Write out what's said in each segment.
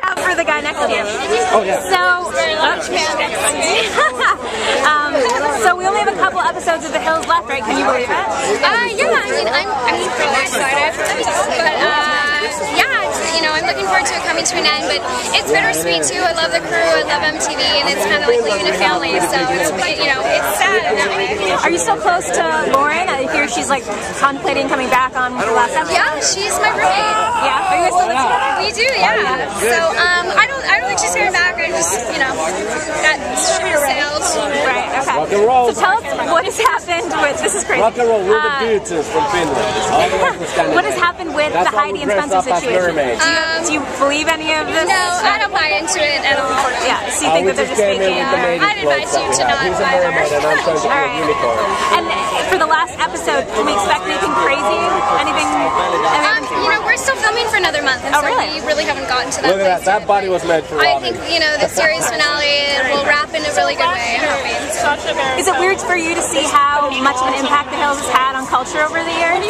out for the guy next to you. Oh yeah. So we only have a couple episodes of The Hills left, right? Can you believe it? Yeah, I mean, I'm pretty excited, but yeah, you know, I'm looking forward to it coming to an end, but it's bittersweet too. I love the crew, I love MTV, and it's kind of like leaving a family, so it's, you know, it's sad in that way. Are you still close to Lauren? I hear she's like contemplating coming back on the last episode. Yeah, she's my roommate. Yeah, are you guys still together? We do, yeah. So I don't think she's coming back. I just, you know, got sailed. Right. Okay. Rock and roll. So tell us what has happened with. This is crazy. Rock and roll. We're the dudes from Finland. What has happened with the Heidi and Spencer situation? Do you believe any of this? No, I don't buy into it at all. Yeah. So you think that they're just faking? I'd advise you to not either. All right. And for the last episode, can we expect anything crazy? Anything? You know, we're still filming for another month, and so we really haven't gotten to that. Look at that. That body was meant for I think, you know, the series finale will wrap in a really good way. Is it weird for you to see how much of an impact The Hills has had on culture over the years?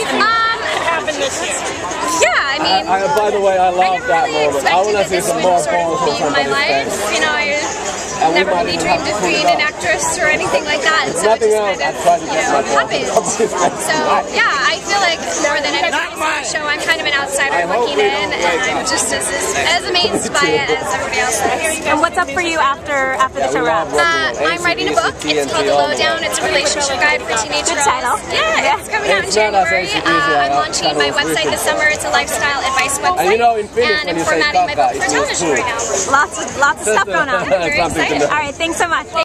Yeah, I mean, by the way, I love that moment. I want to see some more balls from somebody's life. You know, I never really dreamed of being an actress or anything like that. And so it just kind of, you know, happened. So, yeah, I feel like more than anything on the show, I'm kind of an outsider looking in, and I'm just as amazed by it as everybody else is. And what's up for you after the show wraps? I'm writing a book. It's called The Lowdown. It's a relationship guide for teenage girls. Good title. Yeah, it's coming out in January. I'm launching my website this summer. It's a lifestyle advice website. And I'm formatting my book for television right now. Lots of stuff going on. Very excited. All right, thanks so much.